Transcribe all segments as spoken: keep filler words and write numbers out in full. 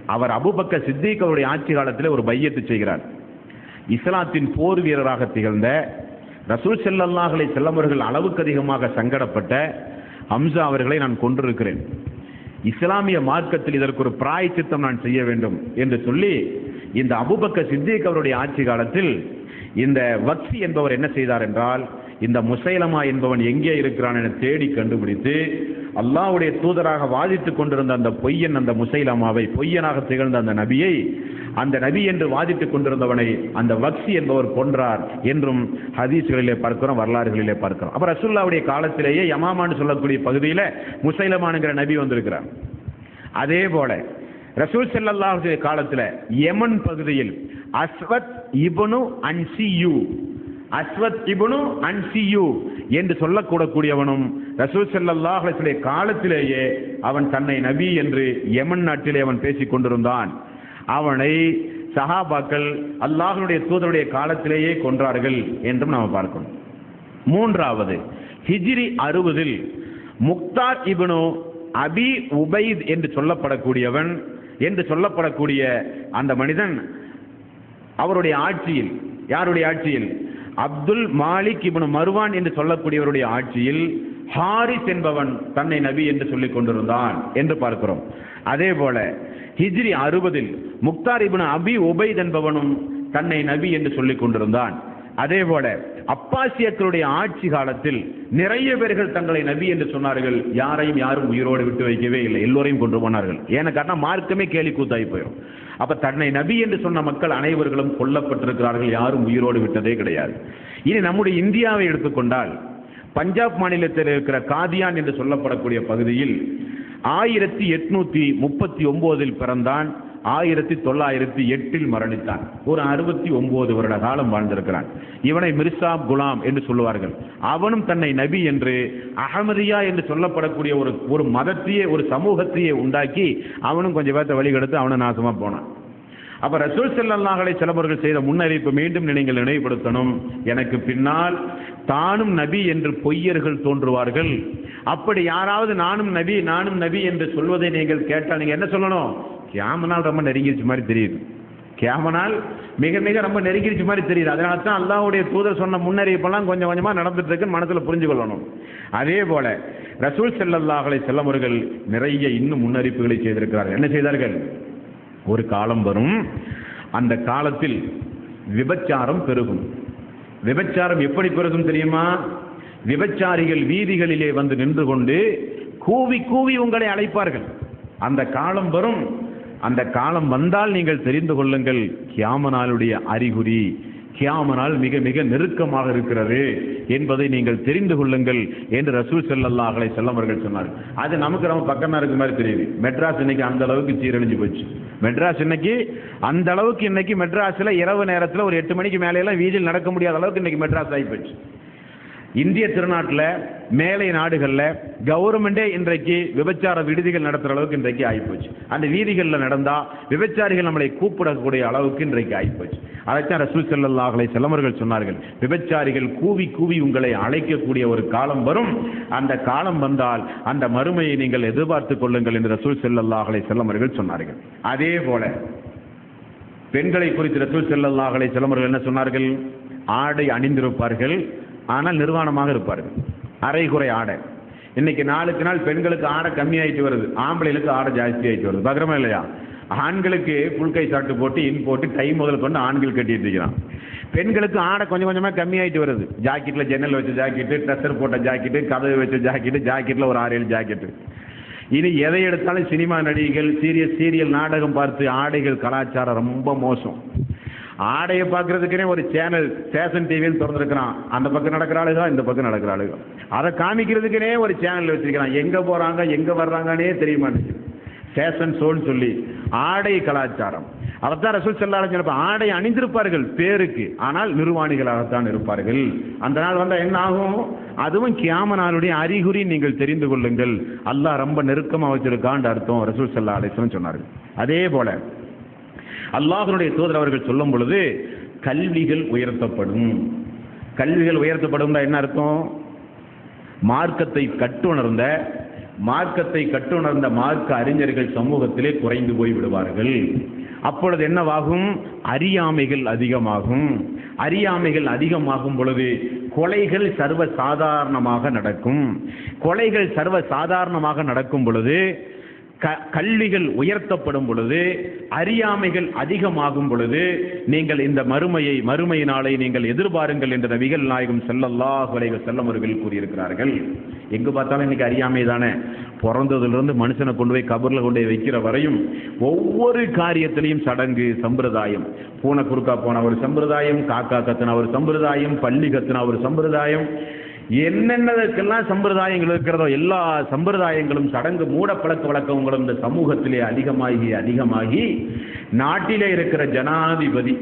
அவர் Abu Bakr Siddique அவருடைய ஆட்சி காலத்தில் ஒரு பையத்து செய்கிறார். இஸ்லாத்தின் போர் வீரராக திகழ்ந்த ரசூல் ஸல்லல்லாஹு அலைஹி வஸல்லம் அவர்கள் அளவுக்கு அதிகமாக சங்கடப்பட்ட ஹம்சா அவர்களை நான் கொன்றிருக்கிறேன், இஸ்லாமிய மார்க்கத்தில் இதற்கு ஒரு பிராயச்சித்தம் நான் செய்ய வேண்டும் என்று சொல்லி இந்த அபூபக்கர் சித்திக் அவருடைய ஆட்சி காலத்தில் இந்த வக்சி என்பவர் என்ன செய்தார் என்றால், இந்த முசைலமா என்பவன் எங்கே இருக்கிறான் என தேடி கண்டுபிடித்து அல்லாஹ்வுடைய தூதராக வாதித்துக் கொண்டிருந்த அந்த பொய்யன் அந்த முசைலமாவை, பொய்யனாக திகழ்ந்த அந்த நபியை, அந்த நபி என்று வாதிட்டுக் கொண்டிருந்தவனை அந்த வக்சி என்பவர் கொன்றார் என்றும் ஹதீஸ்களிலே பார்க்கிறோம், வரலாறுகளிலே பார்க்கிறோம். அப்ப ரசூலுல்லாஹ்வுடைய காலத்திலேயே யமாமான்னு சொல்லக்கூடிய பகுதியில் முசைலமான்ங்கிற நபி வந்திருக்கிறார். அதே போல ரசூல் ஸல்லல்லாஹு அலைஹி வஸல்லம் காலத்தில் யமன் பகுதியில் அஸ்வத் இப்னு அன்சியு அஸ்வத் இப்னு அன்சியு என்று சொல்லக்கூடக்கூடியவனும் ரசூல் ஸல்லல்லாஹு அலைஹி வஸல்லம் காலத்திலேயே அவன் தன்னை நபி என்று யமன் நாட்டிலே அவன் பேசிக் கொண்டிருந்தான். அவனை சஹாபாக்கள் அல்லாஹ்வுடைய தூதருடைய காலத்திலேயே கொன்றார்கள் என்றும் நாம் பார்க்கணும். மூன்றாவது ஹிஜ்ரி அறுபதில் முக்தார் இப்னு அபி உபைத் என்று சொல்லப்படக்கூடியவன் என்று சொல்லப்படக்கூடிய அந்த மனிதன் அவருடைய ஆட்சியில், யாருடைய ஆட்சியில், அப்துல் மாலிக் இப்னு மர்வான் என்று சொல்லக்கூடியவருடைய ஆட்சியில் ஹாரிஸ் என்பவன் தன்னை நபி என்று சொல்லிக் கொண்டிருந்தான் என்று பார்க்கிறோம். அதே போல ஹிஜ்ரி அறுபதில் முக்தார் இப்னு அபி உபைத் என்பவனும் தன்னை நபி என்று சொல்லிக் கொண்டிருந்தான். அதே போல அப்பாசியர்களுடைய ஆட்சி காலத்தில் நிறைய பேர்கள் தங்களை நபி என்று சொன்னார்கள். யாரையும் யாரும் உயிரோடு விட்டு வைக்கவே இல்லை, எல்லோரையும் கொண்டு போனார்கள். ஏன்னு காரணம் மார்க்கமே கேலி கூத்தாகி போயிடும். அப்ப தன்னை நபி என்று சொன்ன மக்கள் அனைவர்களும் கொல்லப்பட்டிருக்கிறார்கள், யாரும் உயிரோடு விட்டதே கிடையாது. இனி நம்முடைய இந்தியாவை எடுத்துக்கொண்டால் பஞ்சாப் மாநிலத்தில் இருக்கிற காதியான் என்று சொல்லப்படக்கூடிய பகுதியில் ஆயிரத்தி எட்நூத்தி முப்பத்தி ஒன்பதில் பிறந்தான், ஆயிரத்தி தொள்ளாயிரத்தி எட்டில் மரணித்தான். ஒரு அறுபத்தி ஒன்பது வருட காலம் வாழ்ந்திருக்கிறான். இவனை மிர்சா குலாம் என்று சொல்லுவார்கள். அவனும் தன்னை நபி என்று அஹமதியா என்று சொல்லப்படக்கூடிய ஒரு ஒரு மதத்தையே, ஒரு சமூகத்தையே உண்டாக்கி அவனும் கொஞ்சம் பேர்த்த வழிகெடுத்து அவனை நாசமா போனான். அப்ப ரசூல் ஸல்லல்லாஹு அலைஹி வஸல்லம் அவர்கள் செய்த முன்னறிவிப்பு மீண்டும் நீங்கள் நினைவுபடுத்தணும். எனக்கு பின்னால் தானும் நபி என்று பொய்யர்கள் தோன்றுவார்கள். அப்படி யாராவது நானும் நபி நானும் நபி என்று சொல்வதை நீங்கள் கேட்டால் நீங்க என்ன சொல்லணும்? கியாமனால் ரொம்ப நெருங்கிருச்சு மாதிரி தெரியுது, கியாமனால் மிக மிக ரொம்ப நெருங்கிருச்சு மாதிரி தெரியுது. அதனால தான் அல்லாஹ்வுடைய தூதர் சொன்ன முன்னறிவிப்பெல்லாம் கொஞ்சம் கொஞ்சமா நடந்துட்டு இருக்குன்னு மனசுல புரிஞ்சு கொள்ளணும். அதே போல ரசூல் ஸல்லல்லாஹு அலைஹி வஸல்லம் அவர்கள் நிறைய இன்னும் முன்னறிவிப்புகளை செய்திருக்கிறார்கள். என்ன செய்தார்கள்? ஒரு காலம் வரும், அந்த காலத்தில் விபச்சாரம் பெருகும். விபச்சாரம் எப்படி பெருகும் தெரியுமா? விபச்சாரிகள் வீதிகளிலே வந்து நின்று கொண்டு கூவி கூவி உங்களை அழைப்பார்கள். அந்த காலம் வரும். அந்த காலம் வந்தால் நீங்கள் தெரிந்து கொள்ளுங்கள், கியாமனாலுடைய அறிகுறி, கியாமனால் மிக மிக நெருக்கமாக இருக்கிறது என்பதை நீங்கள் தெரிந்து கொள்ளுங்கள் என்று ரசூல் ஸல்லல்லாஹு அலைஹி வஸல்லம் அவர்கள் சொன்னார்கள். அது நமக்கு நம்ம பக்கமா இருக்க மாதிரி தெரியுது. மெட்ராஸ் இன்னைக்கு அந்த அளவுக்கு சீரழிஞ்சு போச்சு. மெட்ராஸ் இன்னைக்கு அந்த அளவுக்கு இன்னைக்கு மெட்ராஸ்ல இரவு நேரத்தில் ஒரு எட்டு மணிக்கு மேலே எல்லாம் வீதியில் நடக்க முடியாத அளவுக்கு இன்னைக்கு மெட்ராஸ் ஆகி போச்சு. இந்திய திருநாட்டில் மேலை நாடுகளில் கவர்மெண்டே இன்றைக்கு விபச்சார விடுதிகள் நடத்துகிற அளவுக்கு இன்றைக்கு ஆகிப்போச்சு. அந்த வீதிகளில் நடந்தால் விபச்சாரிகள் நம்மளை கூப்பிடக்கூடிய அளவுக்கு இன்றைக்கு ஆகிப்போச்சு. அதைத்தான் ரசூல் ஸல்லல்லாஹு அலைஹி வஸல்லம் அவர்கள் சொன்னார்கள், விபச்சாரிகள் கூவி கூவி உங்களை அழைக்கக்கூடிய ஒரு காலம் வரும். அந்த காலம் வந்தால் அந்த மறுமையை நீங்கள் எதிர்பார்த்துக் கொள்ளுங்கள் என்று ரசூல் ஸல்லல்லாஹு அலைஹி வஸல்லம் அவர்கள் சொன்னார்கள். அதே போல பெண்களை குறித்து ரசூல் ஸல்லல்லாஹு அலைஹி வஸல்லம் அவர்கள் என்ன சொன்னார்கள்? ஆடை அணிந்திருப்பார்கள், ஆனால் நிர்வாணமாக இருப்பார்கள். அரைகுறை ஆடை. இன்னைக்கு நாளுக்கு நாள் பெண்களுக்கு ஆடை கம்மியாயிட்டு வருது, ஆம்பளைகளுக்கு ஆடை ஜாஸ்தி ஆயிட்டு வருது. பார்க்குறோமா இல்லையா? ஆண்களுக்கு புல்கை சாட்டு போட்டு இன் போட்டு கை முதல் கொண்டு ஆண்கள் கட்டிட்டு இருக்கிறான். பெண்களுக்கு ஆடை கொஞ்சம் கொஞ்சமாக கம்மியாயிட்டு வருது. ஜாக்கெட்டில் ஜன்னல் வச்ச ஜாக்கெட்டு, ட்ரெஸ்ஸர் போட்ட ஜாக்கெட்டு, கதவு வச்ச ஜாக்கெட்டு, ஜாக்கெட்டில் ஒரு ஆறு ஏழு ஜாக்கெட்டு. இனி எதை எடுத்தாலும் சினிமா நடிகைகள், சீரியல் சீரியல் நாடகம் பார்த்து ஆடைகள் கலாச்சாரம் ரொம்ப மோசம். ஆடையை பார்க்கறதுக்குனே ஒரு சேனல் ஃபேஷன் டிவின்னு திறந்துருக்கிறான். அந்த பக்கம் நடக்கிற ஆளுக, இந்த பக்கம் நடக்கிற ஆளுக. அதை காமிக்கிறதுக்குனே ஒரு சேனல் வச்சிருக்கிறான். எங்க போறாங்க எங்க வர்றாங்கன்னே தெரிய மாட்டேங்குது. ஃபேஷன் ஷோன்னு சொல்லி ஆடை கலாச்சாரம். அதைத்தான் ரசூல் ஸல்லல்லாஹு அலைஹி வஸல்லம் ஆடை அணிந்திருப்பார்கள் பேருக்கு, ஆனால் நிர்வாணிகளாகத்தான் இருப்பார்கள். அந்த நாள் வந்தா என்ன ஆகும்? அதுவும் கியாம நாளுடைய அறிகுறி நீங்கள் தெரிந்து கொள்ளுங்கள். அல்லாஹ் ரொம்ப நெருக்கமா வச்சிருக்கான்னு அர்த்தம் ரசூல் ஸல்லல்லாஹு அலைஹி வஸல்லம் சொன்னார்கள். அதே போல அல்லாஹ்வுடைய தூதர் அவர்கள் சொல்லும் பொழுது கல்விகள் உயர்த்தப்படும். கல்விகள் உயர்த்தப்படும் என்ன அர்த்தம்? மார்க்கத்தை கட்டுணர்ந்த மார்க்கத்தை கற்றுணர்ந்த மார்க்க அறிஞர்கள் சமூகத்திலே குறைந்து போய் விடுவார்கள். அப்பொழுது என்னவாகும்? அறியாமைகள் அதிகமாகும். அறியாமைகள் அதிகமாகும் பொழுது கொலைகள் சர்வ சாதாரணமாக நடக்கும். கொலைகள் சர்வ சாதாரணமாக நடக்கும் பொழுது கல்விகள் உயர்த்தப்படும் பொழுது, அறியாமைகள் அதிகமாகும் பொழுது, நீங்கள் இந்த மறுமையை மறுமை நாளை நீங்கள் எதிர்பாருங்கள் என்று நபிகள் நாயகம் ஸல்லல்லாஹு அலைஹி வஸல்லம் அவர்கள் கூறியிருக்கிறார்கள். எங்கு பார்த்தாலும் இன்னைக்கு அறியாமை தானே. பிறந்ததிலிருந்து மனுஷனை கொண்டு போய் கபர்ல கொண்டு போய் வைக்கிற வரையும் ஒவ்வொரு காரியத்திலையும் சடங்கு சம்பிரதாயம். பூனை குறுக்கா போன ஒரு சம்பிரதாயம், காக்கா கத்துன ஒரு சம்பிரதாயம், பள்ளி கத்துன ஒரு சம்பிரதாயம், என்னென்னதற்கெல்லாம் சம்பிரதாயங்கள் இருக்கிறதோ எல்லா சம்பிரதாயங்களும் சடங்கு மூட பழக்க வழக்கங்களும் இந்த சமூகத்திலே அதிகமாகி அதிகமாகி நாட்டிலே இருக்கிற ஜனாதிபதி,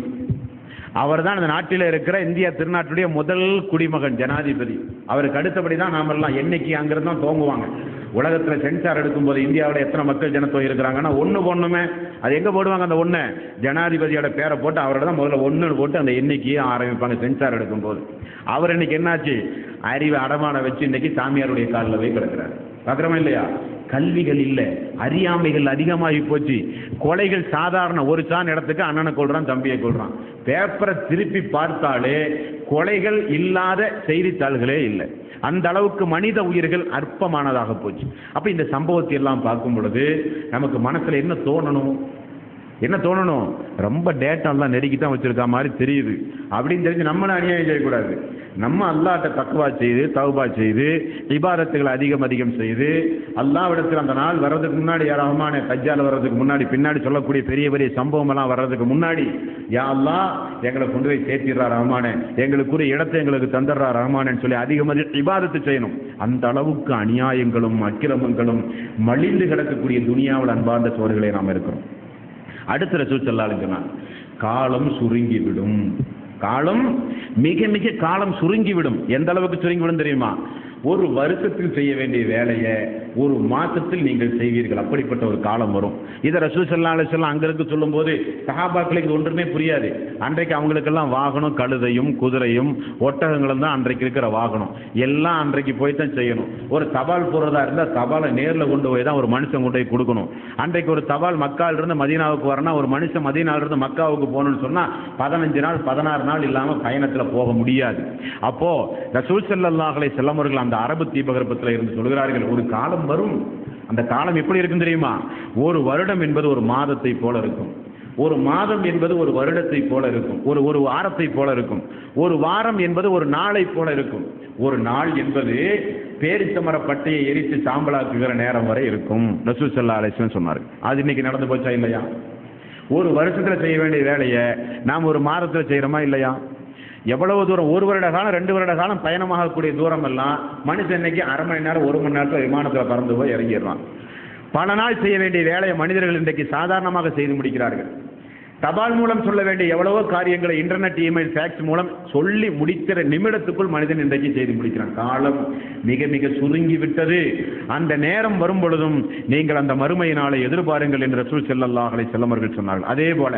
அவர் தான் இந்த நாட்டில் இருக்கிற இந்தியா திருநாட்டுடைய முதல் குடிமகன் ஜனாதிபதி. அவருக்கு அடுத்தபடி தான் நாமெல்லாம் என்னைக்கு அங்கிருந்து தான் தோங்குவாங்க. உலகத்தில் சென்சார் எடுக்கும்போது இந்தியாவில் எத்தனை மக்கள் ஜனத்தொகை இருக்கிறாங்கன்னா ஒன்று ஒன்றுமே அது எங்கே போடுவாங்க? அந்த ஒன்று ஜனாதிபதியோட பேரை போட்டு அவரோட தான் முதல்ல ஒன்று போட்டு அந்த எண்ணிக்கையை ஆரம்பிப்பாங்க சென்சார் எடுக்கும்போது. அவர் இன்னைக்கு என்னாச்சு? அறிவை அடமான வச்சு இன்னைக்கு சாமியாருடைய காலில் போய் கிடக்கிறார். பார்க்குறோமா இல்லையா? கல்விகள் இல்லை, அறியாமைகள் அதிகமாகி போச்சு. கொலைகள் சாதாரண. ஒரு சான் இடத்துக்கு அண்ணனை கொள்றான், தம்பியை கொள்றான். பேப்பரை திருப்பி பார்த்தாலே கொலைகள் இல்லாத செய்தித்தாள்களே இல்லை. அந்த அளவுக்கு மனித உயிர்கள் அற்பமானதாக போச்சு. அப்ப இந்த சம்பவத்தை எல்லாம் பார்க்கும் பொழுது நமக்கு மனசுல என்ன தோணணும்? என்ன தோணணும்? ரொம்ப டேட்டாலாம் நெருக்கி தான் வச்சிருக்க மாதிரி தெரியுது அப்படின்னு தெரிஞ்சு நம்மளும் அநியாயம் செய்யக்கூடாது. நம்ம அல்லாஹ்ட்ட தக்வா செய்து தௌபா செய்து இபாதத்துகளை அதிகம் அதிகம் செய்து அல்லாஹ்விடத்தில் அந்த நாள் வர்றதுக்கு முன்னாடி, யா ரஹ்மானே தஜ்ஜால் வர்றதுக்கு முன்னாடி, பின்னாடி சொல்லக்கூடிய பெரிய பெரிய சம்பவம் எல்லாம் வர்றதுக்கு முன்னாடி, யா அல்லாஹ் எங்களை கொண்டு போய் சேர்த்திடுறா ரஹ்மானே, எங்களுக்குரிய இடத்தை எங்களுக்கு தந்துடுறா ரஹ்மானேன்னு சொல்லி அதிகம் அதிகம் இபாதத்து செய்யணும். அந்த அளவுக்கு அநியாயங்களும் அக்கிரமங்களும் மலிந்து கிடக்கக்கூடிய துனியாவில் அன்பார்ந்த சோர்களே நாம் இருக்கிறோம். அடுத்த ரசூல் ஸல்லல்லாஹு அலைஹி வஸல்லம் காலம் சுருங்கிவிடும். காலம் மிக மிக காலம் சுருங்கிவிடும். எந்த அளவுக்கு சுருங்கிவிடும் தெரியுமா? ஒரு வருஷத்தில் செய்ய வேண்டிய வேலையை ஒரு மாசத்தில் நீங்கள் செய்வீர்கள். அப்படிப்பட்ட ஒரு காலம் வரும். இதை ரசூல் ஸல்லல்லாஹு அலைஹி வஸல்லம் அங்கிருந்து சொல்லும் போது சஹாபாக்களுக்கு ஒன்றுமே புரியாது. அன்றைக்கு அவங்களுக்கெல்லாம் வாகனம், கழுதையும் குதிரையும் ஒட்டகங்களும் தான் அன்றைக்கு இருக்கிற வாகனம். எல்லாம் அன்றைக்கு போய் தான் செய்யணும். ஒரு தபால் போடுறதா இருந்தால் தபாலை நேரில் கொண்டு போய் தான் ஒரு மனுஷன் கொண்டு போய் கொடுக்கணும். அன்றைக்கு ஒரு தபால் மக்கால இருந்து மதீனாவுக்கு வரனா, ஒரு மனுஷன் மதீனால இருந்து மக்காவுக்கு போகணும்னு சொன்னா பதினஞ்சு நாள் பதினாறு நாள் இல்லாம பயணத்தில் போக முடியாது. அப்போ ரசூல் ஸல்லல்லாஹு அலைஹி வஸல்லம் அவர்கள் அந்த அரபு தீபகற்பத்தில் இருந்து சொல்கிறார்கள், ஒரு காலம் வரும். அந்த காலம் எப்படி இருக்கும் தெரியுமா? ஒரு வருடம் என்பது ஒரு மாதத்தை போல இருக்கும். ஒரு மாதம் என்பது ஒரு வருடத்தை போல இருக்கும். ஒரு ஒரு வாரத்தை போல இருக்கும். ஒரு வாரம் என்பது ஒரு நாளை போல இருக்கும். ஒரு நாள் என்பது பேரிச்சமர பட்டையை எரித்து சாம்பலாக்குகிற நேரம் வரை இருக்கும். ரசூல் ஸல்லல்லாஹு அலைஹி வஸல்லம் சொன்னார். அது இன்னைக்கு நடந்து போச்சா இல்லையா? ஒரு வருஷத்துல செய்ய வேண்டிய வேலையை நாம் ஒரு மாதத்துல செய்யறோமா இல்லையா? எவ்வளவு தூரம்? ஒரு வருட காலம், ரெண்டு வருட காலம் பயணமாகக்கூடிய தூரம் எல்லாம் மனுஷன் இன்னைக்கு அரை மணி நேரம் ஒரு மணி நேரத்தில் விமானத்தில் பறந்து போய் இறங்கிடுறான். பல நாள் செய்ய வேண்டிய வேலையை மனிதர்கள் இன்றைக்கு சாதாரணமாக செய்து முடிக்கிறார்கள். தபால் மூலம் சொல்ல வேண்டிய எவ்வளவோ காரியங்களை இன்டர்நெட், இமெயில், ஃபேக்ஸ் மூலம் சொல்லி முடிக்கிற நிமிடத்துக்குள் மனிதன் இன்றைக்கு செய்து முடிக்கிறான். காலம் மிக மிக சுருங்கி விட்டது. அந்த நேரம் வரும் பொழுதும் நீங்கள் அந்த மறுமை நாளை எதிர்பாருங்கள் என்று ரசூல் ஸல்லல்லாஹு அலைஹி வஸல்லம் அவர்கள் சொன்னார்கள். அதே போல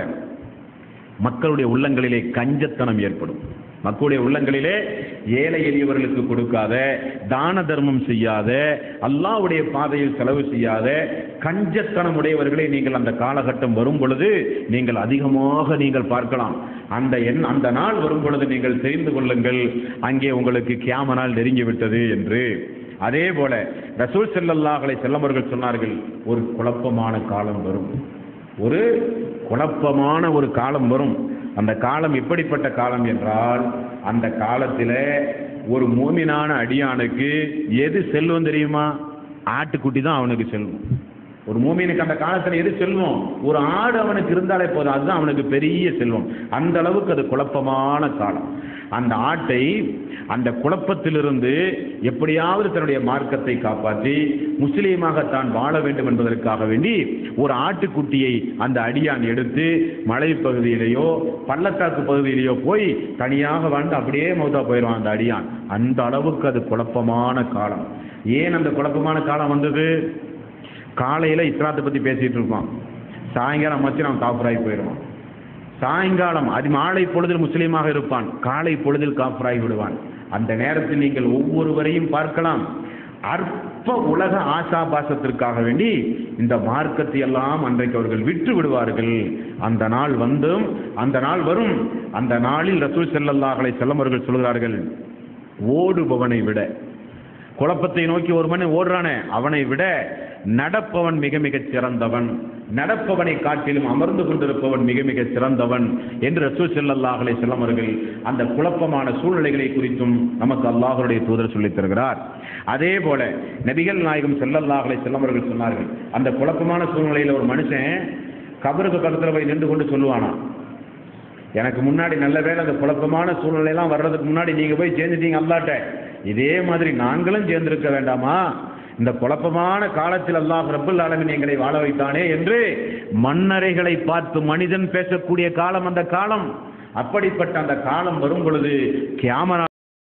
மக்களுடைய உள்ளங்களிலே கஞ்சத்தனம் ஏற்படும். மக்களுடைய உள்ளங்களிலே ஏழை எளியவர்களுக்கு கொடுக்காத, தான தர்மம் செய்யாத, அல்லாஹ்வுடைய பாதையில் செலவு செய்யாத கஞ்சத்தனம் உடையவர்களை நீங்கள் அந்த காலகட்டம் வரும் பொழுது நீங்கள் அதிகமாக நீங்கள் பார்க்கலாம். அந்த எண் அந்த நாள் வரும் பொழுது நீங்கள் தெரிந்து கொள்ளுங்கள், அங்கே உங்களுக்கு கியாம நாள் நெருங்கிவிட்டது என்று. அதே போல ரசூல் ஸல்லல்லாஹு அலைஹி வஸல்லம் அவர்கள் சொன்னார்கள், ஒரு குழப்பமான காலம் வரும். ஒரு குழப்பமான ஒரு காலம் வரும். அந்த காலம் எப்படிப்பட்ட காலம் என்றால், அந்த காலத்தில் ஒரு மூமினான அடியானுக்கு எது செல்வம் தெரியுமா? ஆட்டுக்குட்டி தான் அவனுக்கு செல்வம். ஒரு மூமினுக்கு அந்த காலத்தில் எது செல்வம்? ஒரு ஆடு அவனுக்கு இருந்தாலே போதும், அதுதான் அவனுக்கு பெரிய செல்வம். அந்த அளவுக்கு அது குழப்பமான காலம். அந்த ஆட்டை அந்த குழப்பத்திலிருந்து எப்படியாவது தன்னுடைய மார்க்கத்தை காப்பாற்றி முஸ்லீமாக தான் வாழ வேண்டும் என்பதற்காக வேண்டி ஒரு ஆட்டுக்குட்டியை அந்த அடியான் எடுத்து மலை பகுதியிலேயோ பள்ளத்தாக்கு பகுதியிலேயோ போய் தனியாக வாழ்ந்து அப்படியே மௌத்தா போயிடுவான் அந்த அடியான். அந்த அளவுக்கு அது குழப்பமான காலம். ஏன் அந்த குழப்பமான காலம் வந்தது? காலையில் இஸ்லாத்தை பற்றி பேசிகிட்டு இருப்பான், சாயங்காலம் வச்சு அவன் காஃபராகி போயிடுவான். சாயங்காலம் அது மாலை பொழுதில் முஸ்லீமாக இருப்பான், காலை பொழுதில் காஃபராகி விடுவான். அந்த நேரத்தில் நீங்கள் ஒவ்வொருவரையும் பார்க்கலாம். அற்ப உலக ஆசாபாசத்திற்காக வேண்டி இந்த மார்க்கத்தை எல்லாம் அன்றைக்கு அவர்கள் விட்டு விடுவார்கள். அந்த நாள் வந்தும் அந்த நாள் வரும். அந்த நாளில் ரசூல் ஸல்லல்லாஹு அலைஹி வஸல்லம் அவர்கள் சொல்கிறார்கள், ஓடுபவனை விட, குழப்பத்தை நோக்கி ஒரு மனிதன் ஓடுறானே அவனை விட நடப்பவன் மிக மிக சிறந்தவன், நடப்பவனை காட்டிலும் அமர்ந்து கொண்டிருப்பவன் மிக மிக சிறந்தவன் என்று ரசூல் ஸல்லல்லாஹு அலைஹி வஸல்லம் அவர்கள் அந்த குழப்பமான சூழ்நிலைகளை குறித்தும் நமக்கு அல்லாஹ்வுடைய தூதர் சொல்லித் தருகிறார். அதே போல நபிகள் நாயகம் ஸல்லல்லாஹு அலைஹி வஸல்லம் அவர்கள் சொன்னார்கள், அந்த குழப்பமான சூழ்நிலையில் ஒரு மனுஷன் கபருக்கு பக்கத்தில் போய் நின்று கொண்டு சொல்லுவானா, எனக்கு முன்னாடி நல்ல வேளை அந்த குழப்பமான சூழ்நிலையெல்லாம் வர்றதுக்கு முன்னாடி நீங்க போய் சேர்ந்துட்டீங்க அல்லாட்ட, இதே மாதிரி நாங்களும் சேர்ந்திருக்க வேண்டாமா, இந்த குழப்பமான காலத்தில் அல்லாஹ் ரப்பல் ஆலமீன் எங்களை வாழ வைத்தானே என்று மன்னரைகளை பார்த்து மனிதன் பேசக்கூடிய காலம் அந்த காலம். அப்படிப்பட்ட அந்த காலம் வரும் பொழுது கியாமத்